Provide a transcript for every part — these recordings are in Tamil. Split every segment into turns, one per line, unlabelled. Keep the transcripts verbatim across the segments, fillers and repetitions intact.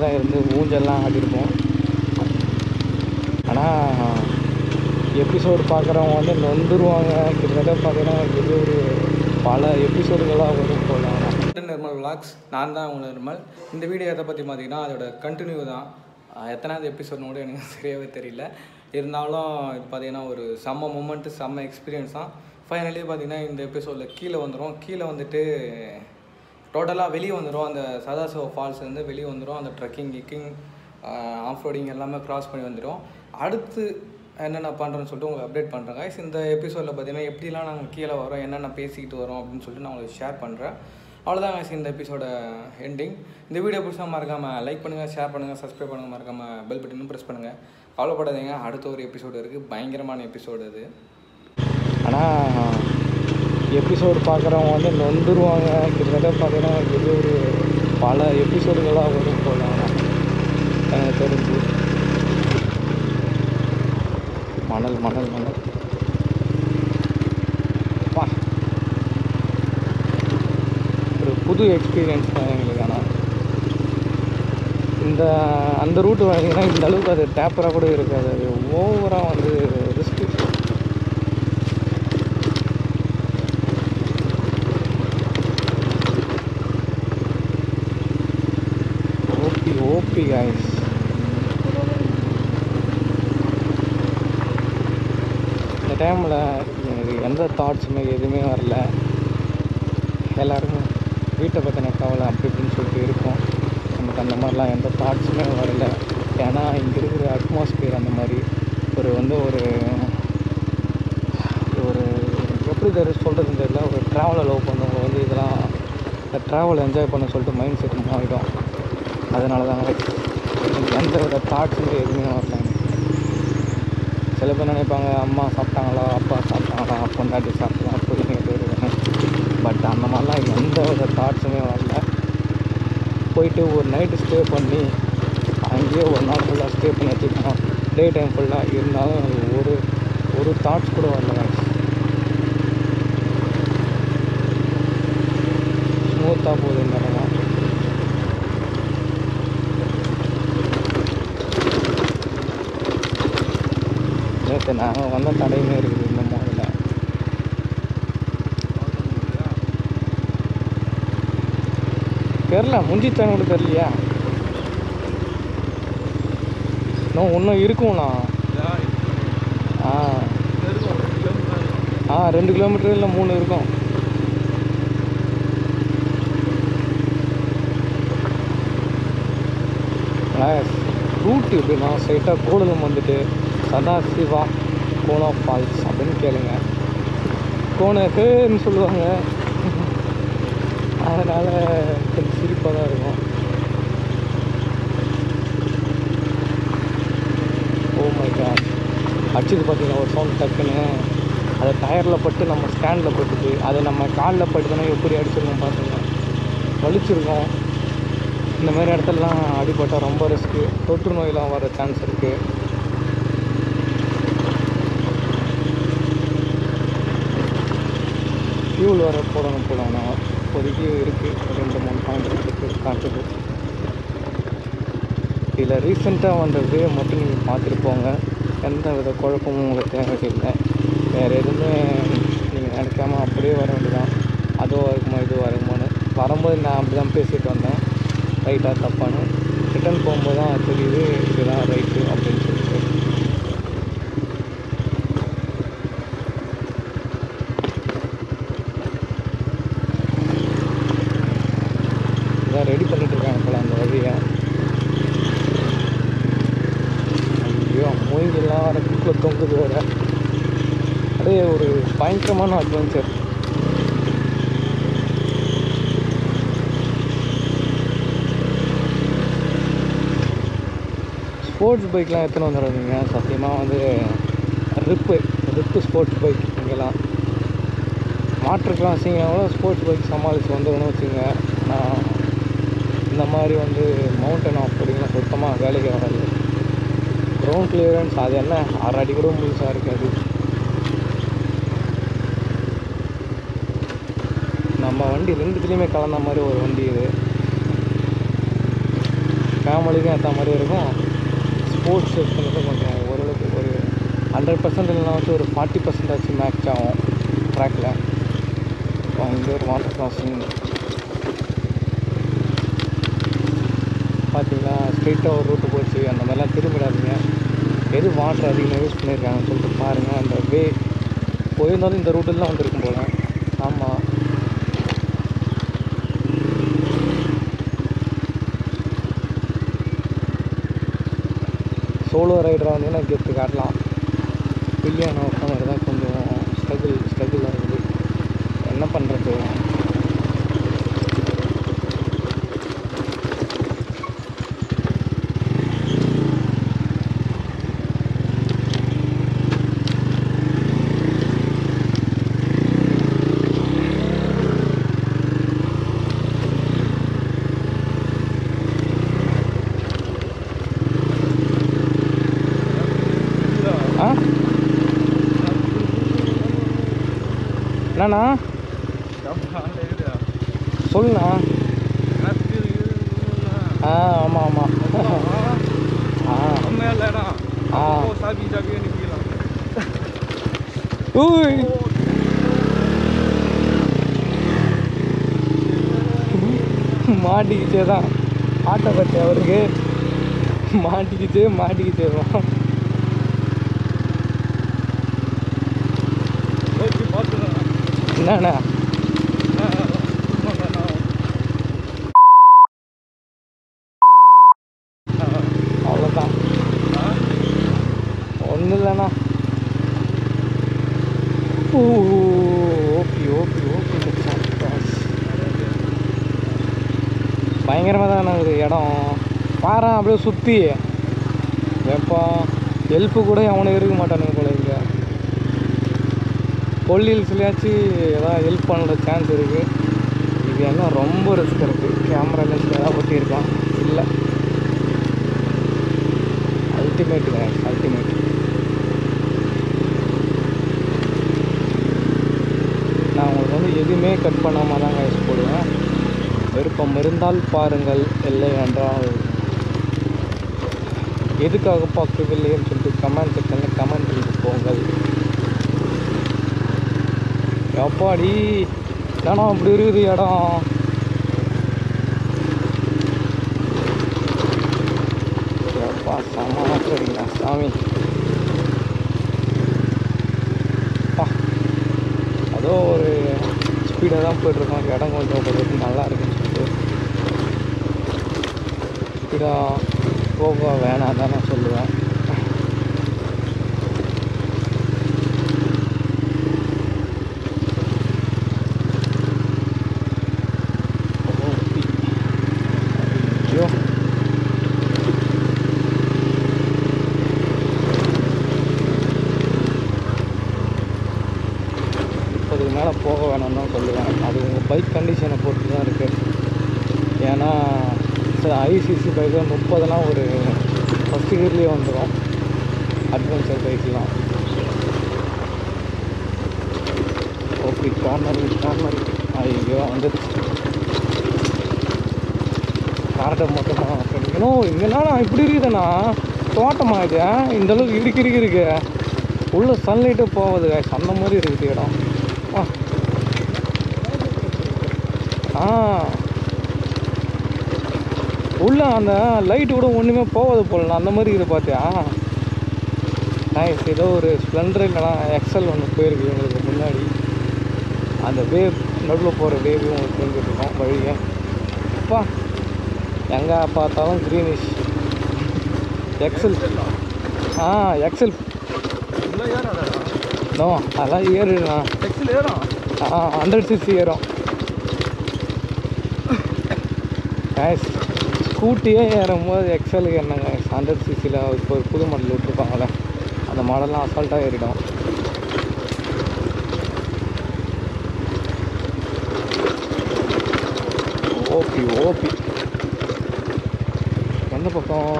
தான் இருந்து ஊஞ்சல்லாம் ஆடிருப்போம். ஆனால் எபிசோடு பார்க்குறவங்க வந்து நொந்துருவாங்க. கிட்டத்தட்ட பார்த்தீங்கன்னா இது ஒரு பல எபிசோடுகளாக வரும் போல. நிர்மல் விளாக்ஸ், நான் தான் உங்கள் நிர்மல். இந்த வீடியோ எதை பற்றி பார்த்தீங்கன்னா அதோட கண்டினியூ தான். எத்தனாவது எபிசோட்னு கூட எனக்கு சரியாகவே தெரியல. இருந்தாலும் இது பார்த்திங்கன்னா ஒரு செம்ம மூமெண்ட்டு, செம்ம எக்ஸ்பீரியன்ஸ் தான். ஃபைனலி பார்த்திங்கன்னா இந்த எபிசோடில் கீழே வந்துடும். கீழே வந்துட்டு டோட்டலாக வெளியே வந்துடும். அந்த சதா சிவா ஃபால்ஸ்லேருந்து வெளியே வந்துடும். அந்த ட்ரெக்கிங் கிக்கிங் ஆஃப் ரோடிங் எல்லாமே க்ராஸ் பண்ணி வந்துடும். அடுத்து என்னென்ன பண்ணுறேன்னு சொல்லிட்டு உங்களுக்கு அப்டேட் பண்ணுறேன் கைஸ். இந்த எபிசோடில் பார்த்தீங்கன்னா எப்படிலாம் நாங்கள் கீழே வரோம், என்னென்ன பேசிக்கிட்டு வரோம் அப்படின்னு சொல்லிட்டு நான் உங்களுக்கு ஷேர் பண்ணுறேன். அவ்வளோதான் கைஸ் இந்த எபிசோட எண்டிங். இந்த வீடியோ பிடிச்சா மறக்காமல் லைக் பண்ணுங்கள், ஷேர் பண்ணுங்கள், சப்ஸ்கிரைப் பண்ணுங்கள், மறக்காமல் பெல் பட்டனும் ப்ரெஸ் பண்ணுங்கள். கவலைப்படாதீங்க, அடுத்த ஒரு எபிசோடு இருக்குது, பயங்கரமான எபிசோடு அது. ஆனால் எபிசோடு பார்க்குறவங்க வந்து நொந்துருவாங்க. கிட்டத்தட்ட பார்த்தீங்கன்னா இது ஒரு பல எபிசோடுகளாக வரும் போல எனக்கு தெரிஞ்சு. மணல் மணல் மணல் பா, ஒரு புது எக்ஸ்பீரியன்ஸ் தான் எங்களுக்கு. ஆனால் இந்த அந்த ரூட்டு பார்த்தீங்கன்னா இந்த அளவுக்கு அது டேப்பராக கூட இருக்காது. அது ஓவராக வந்து ரிஸ்க்கு. OP OP guys. இந்த டைமில் எனக்கு எந்த தாட்ஸுமே எதுவுமே வரல. எல்லாருக்கும் வீட்டை பற்றின கவலை அப்படி இப்படின்னு சொல்லிட்டு இருக்கும். நமக்கு அந்த மாதிரிலாம் எந்த தாட்ஸுமே வரல. ஏன்னா இங்கே இருக்கிற அட்மாஸ்பியர் அந்த மாதிரி ஒரு வந்து ஒரு ஒரு எப்படி தெரியும் சொல்கிறதுன்னு தெரியல. ஒரு ட்ராவலை லவ் பண்ணவங்க வந்து இதெல்லாம் இந்த ட்ராவலை என்ஜாய் பண்ண சொல்லிட்டு மைண்ட் செட் மாறிடும். அதனால தான் எனக்கு எந்த வித தாட்ஸுமே எதுவுமே வரல. சில பேர் நினைப்பாங்க அம்மா சாப்பிட்டாங்களா, அப்பா சாப்பிட்டாங்களா, பொண்டாட்டி சாப்பிட்டா புரியுங்க போயிருவேன். பட் அந்த மாதிரிலாம் எந்த வித தாட்ஸுமே வரல. போயிட்டு ஒரு நைட்டு ஸ்டே பண்ணி அங்கேயே ஒரு நாள் ஃபுல்லாக ஸ்டே பண்ணி வச்சுருக்கோம். டே டைம் ஃபுல்லாக இருந்தாலும் ஒரு ஒரு தாட்ஸ் கூட வரல. ஸ்மூத்தாக போகுது இந்த இடம்லாம். நேற்று நாங்கள் வந்த தடையுமே இருக்குது இந்த மாடலில். தெரில, முஞ்சிச்சான்னு கூட தெரியலையா? இன்னும் இன்னும் இருக்கும்ண்ணா. ஆ ஆ ரெண்டு கிலோமீட்டர் இல்லை மூணு இருக்கும். ரூட் எப்படின்னா ஸ்ட்ரைட்டாக கோடலம் வந்துட்டு சதா சிவா கோனா ஃபால்ஸ் அப்படின்னு கேளுங்க. கோனக்குன்னு சொல்லுவாங்க. அதனால் கொஞ்சம் சிரிப்பாக தான் இருக்கும். ஓ மை காட், அடிச்சது பார்த்தீங்கன்னா ஒரு சவுண்ட் டக்குன்னு அதை டயரில் பட்டு நம்ம ஸ்டாண்டில் பட்டுது. அதை நம்ம காலில் பட்டுதுன்னா எப்படி அடிச்சிருக்கோம் பார்த்துங்க, வலிச்சிருக்கோம். இந்த மாதிரி இடத்துலலாம் அடிபட்டால் ரொம்ப ரிஸ்க்கு, தொற்று நோயெலாம் வர சான்ஸ் இருக்குது. ஃபியூல் வர போடணும் போடணும் இப்போதைக்கு இருக்குது. ரெண்டு மூணு பாயிண்ட் இருக்குது காட்டுது. இதில் ரீசெண்டாக வந்தது மட்டும் நீங்கள் பார்த்துட்டு போங்க. எந்த வித குழப்பமும் உங்களுக்கு தேவையில்லை. வேறு எதுவுமே நீங்கள் நினைக்காமல் அப்படியே வர வேண்டியதான். அதுவும் இருக்குமா இதுவும் இருக்குமான்னு. வரும்போது நான் அப்படி தான் பேசிட்டு வந்தேன், ரைட்டாக தப்பான்னு. ரிட்டன் போகும்போது தான் தெரியுது இதுதான் ரைட்டு அப்படின்னு சொல்லிட்டு. இதான் ரெடி பண்ணிட்டு இருக்காங்க போல அந்த வழியை. ஐயோ மூங்கிலாம் வர குக்கில் தொங்குது வேறு. அப்படியே ஒரு பயங்கரமான அட்வென்ச்சர். ஸ்போர்ட்ஸ் பைக்லாம் எத்தனை வந்துடுறீங்க சத்தியமாக வந்து ரிப்பு ரிப்பு ஸ்போர்ட்ஸ் பைக். இங்கெல்லாம் மாற்றுக்கெலாம் வச்சிங்கன்னா ஸ்போர்ட்ஸ் பைக் சமாளித்து வந்துடணும்னு வச்சுங்க. நான் இந்த மாதிரி வந்து மவுண்டன் ஆஃப் ரோடிங்லாம் சுத்தமாக வேலைக்கு வராது. கிரவுண்ட் கிளியரன்ஸ் அது என்ன ஆறு அடி கூட முழுசாக இருக்காது. நம்ம வண்டி ரெண்டுத்துலேயுமே கலந்த மாதிரி ஒரு வண்டி இது. ஃபேமிலிக்கும் ஏற்ற மாதிரி இருக்கும். ஸ்போர்ட்ஸ் இருக்கிறது கொஞ்சம் ஓரளவுக்கு ஒரு ஹண்ட்ரட் பர்சன்ட் இல்லைனா வச்சு ஒரு ஃபார்ட்டி பர்சன்ட் ஆச்சு மேக்ஸ் ஆகும் ட்ராக்கில். இங்கே ஒரு வாட்டர் கிராசிங் பார்த்தீங்களா, ஸ்ட்ரெயிட்டாக ஒரு ரூட்டு போச்சு. அந்த மாதிரிலாம் திரும்பிடாதீங்க. எது வாட்டர் அதிகமாக யூஸ் பண்ணியிருக்காங்கன்னு சொல்லிட்டு பாருங்கள். அந்த வே போயிருந்தாலும் இந்த ரூட்டில் தான் வந்துருக்கும் போல. ஆமாம், சோலோ ரைடராக வந்தீங்கன்னா கெத்து காட்டலாம். பில்லியான உட்காந்து தான் கொஞ்சம் ஸ்ட்ரகிள் ஸ்ட்ரகிள் ஆகுது. என்ன பண்ணுறது? என்னண்ணா சொல்லுண்ணா. ஆ ஆமாம் ஆமாம். ஆ ஆ ஊய் மாட்டிக்கிச்சே தான் ஆட்டோ பற்றி அவருக்கு மாட்டிக்கிச்சே மாட்டிக்கிச்சே தான். என்னண்ணா அவ்வளோதான், ஒன்றும் இல்லைண்ணா. Oh okay okay okay. பயங்கரமாக தானே ஒரு இடம் பாரு. அப்படியே சுற்றி எப்பா ஹெல்ப்பு கூட அவனுக்கு இருக்க மாட்டானுங்க போல. இங்கே கொல்லில்ஸ்லையாச்சும் ஏதாவது ஹெல்ப் பண்ணுற சான்ஸ் இருக்குது. இது என்ன ரொம்ப ரிஸ்க் இருக்குது. கேமரா லென்ஸ் ஏதாவது ஒட்டியிருக்கான் இல்லை. அல்டிமேட்டுங்க அல்டிமேட். நான் உங்களுக்கு வந்து எதுவுமே கட் பண்ணாமல் தான் கைஸ் போடுவேன். விருப்பம் இருந்தால் பாருங்கள், இல்லை என்றால் எதுக்காக பார்க்கவில்லைன்னு சொல்லிட்டு கமெண்ட் செக்ஷனில் கமெண்ட் பண்ணிட்டு போங்கள். எப்பாடி ஏன்னா அப்படி இருக்குது இடம். எப்பா சமாளிக்கிறீங்களா சாமி. அதோ ஒரு ஸ்பீடாக தான் போய்ட்டுருக்கோம். இடம் கொஞ்சம் கொஞ்சம் நல்லா இருக்குன்னு சொல்லிட்டு ஸ்பீடாக போக வேணாம் தான் நான் சொல்லுவேன். முப்பதுக்கு மேலே போக வேணாம்னு தான் சொல்லுவேன். அது உங்கள் பைக் கண்டிஷனை பொறுத்து தான் இருக்குது. ஏன்னா ஐசிசி பைக்கில் முப்பதுலாம் ஒரு ஃபஸ்ட்டு இயர்லேயே வந்துடும் அட்வென்ச்சர் பைக்லாம். ஓகே கார்னரிங் கார்னரிங் ஐயோ வந்துடுச்சு. கார்டை மொத்தமாக பண்ணிக்கணும். இங்கேனா இப்படி இருக்குதுண்ணா தோட்டமா இது. இந்தளவுக்கு இடுக்கி இருக்கு இருக்கு உள்ள சன்லைட்டே போகுது. அந்த மாதிரி இருக்குது இடம். ஆ உள்ள அந்த லைட்டு கூட ஒன்றுமே போகாது போலண்ணா. அந்த மாதிரி இது பார்த்தியா? நைஸ். ஏதோ ஒரு ஸ்ப்ளெண்டர் இல்லைனா எக்ஸல் ஒன்று போயிருக்கு எங்களுக்கு முன்னாடி. அந்த வேவ் நடுவில் போகிற வேவ் உங்களுக்கு தெரிஞ்சுருக்கோம் வழியை. அப்பா எங்கே பார்த்தாலும் க்ரீனிஷ் எக்ஸல். ஆ எக்ஸல் நோ அதெல்லாம் ஏறுண்ணா. எக்ஸல் ஏறும். ஆ ஹண்ட்ரட் சிசி ஏறும். நைஸ். ஸ்கூட்டியே ஏறும்போது எக்ஸலுக்கு என்னங்க ஹண்ட்ரட் சிசியில் இப்போ ஒரு புது மாடல் விட்டுருப்பாங்களே அந்த மாடல்லாம் அசால்ட்டாக ஏறிடும். ஓபி ஓபி எந்த பக்கம்?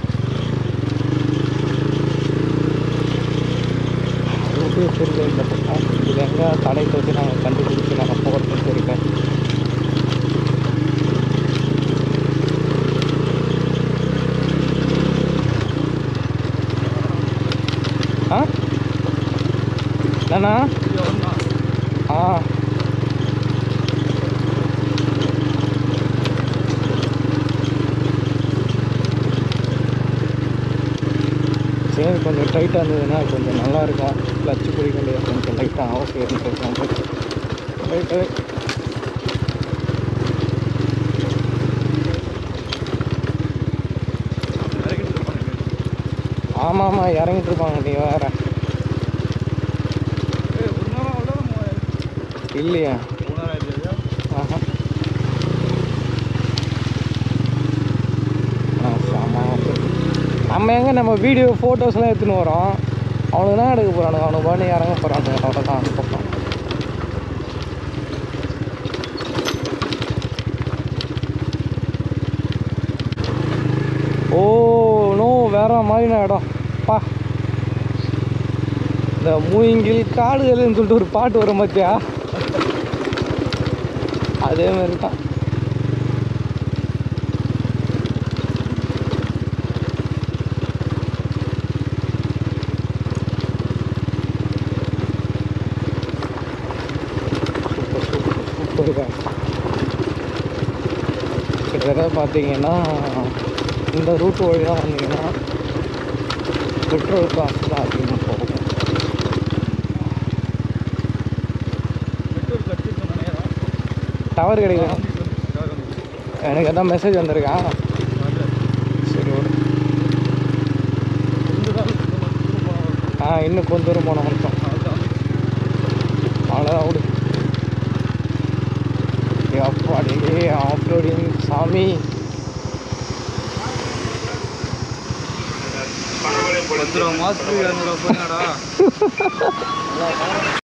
ரூட்டே தெரியல இந்த பக்கம். இது எங்கே தடையை வச்சு நாங்கள் கண்டுபிடிச்சி நாங்கள் போகிறதுன்னு இருக்கேன். என்னண்ணா? ஆ சரி, கொஞ்சம் டைட்டாக இருந்ததுன்னா கொஞ்சம் நல்லாயிருக்கும். கிளச்சு பிடிக்க முடியாது, கொஞ்சம் லைட்டாக ஓகே ரைட்டு. ஆமாம் ஆமாம், இறங்கிட்டு இருப்பாங்க. நீ வேற இல்லையா? ஆஹா நம்ம எங்கே நம்ம வீடியோ ஃபோட்டோஸ்லாம் எடுத்துன்னு வரோம். அவனுக்கு தான் எடுக்க போகிறானுங்க, அவனுக்கு பாட்டு இறங்க போகிறானுங்க. அவ்வளோதான் அதுக்கப்புறம். ஓ நோ, வேற மாதிரின இடம் பா. இந்த மூங்கில் காடுகள்னு சொல்லிட்டு ஒரு பாட்டு வரும் பார்த்தியா, அதே மாதிரி தான். கிட்டத்தட்ட பார்த்தீங்கன்னா இந்த ரூட் வழியாக வந்தீங்கன்னா பெட்ரோல் காசு தான் அதிகமாக போகும். டவர் கிடைக்கும். எனக்கு எதாவது மெசேஜ் வந்திருக்கா? சரி ஓடு. ஆ இன்னும் கொஞ்சம் தூரம் போன மட்டும் அவ்வளோதான் ஓடு. அப்பாடி ஆஃப்ரோடிங் சாமி. பத்து ரூபா மாதத்துக்கு இரநூறுவா போயிடாடா.